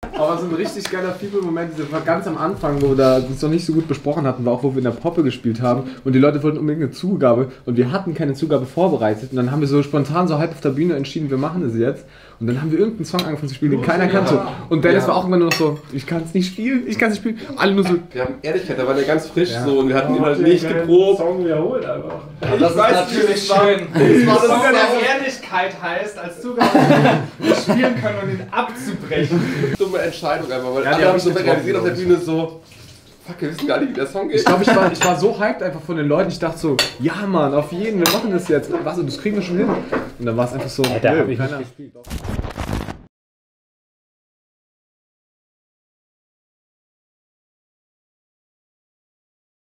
Aber so ein richtig geiler People-Moment, das war ganz am Anfang, wo wir das noch nicht so gut besprochen hatten, war auch, wo wir in der Poppe gespielt haben und die Leute wollten unbedingt eine Zugabe und wir hatten keine Zugabe vorbereitet und dann haben wir so spontan so halb auf der Bühne entschieden, wir machen das jetzt und dann haben wir irgendeinen Song angefangen zu spielen, den keiner kannte und Dennis war auch immer nur noch so, ich kann es nicht spielen, alle nur so. Wir haben Ehrlichkeit, da war der ganz frisch so und wir hatten ihn halt nicht geprobt. Song wiederholt einfach. Ja, das ist natürlich schön. Das Song der Ehrlichkeit heißt, als Zugabe nicht spielen können und ihn abzubrechen. Dumme Entscheidung einfach, weil alle haben so realisiert auf der Bühne so, fuck, wir wissen gar nicht, wie der Song geht. Ich glaube, ich war so hyped einfach von den Leuten, ich dachte so, ja Mann, auf jeden, wir machen das jetzt, das kriegen wir schon hin. Und dann war es einfach so, da hab ich nicht gespielt.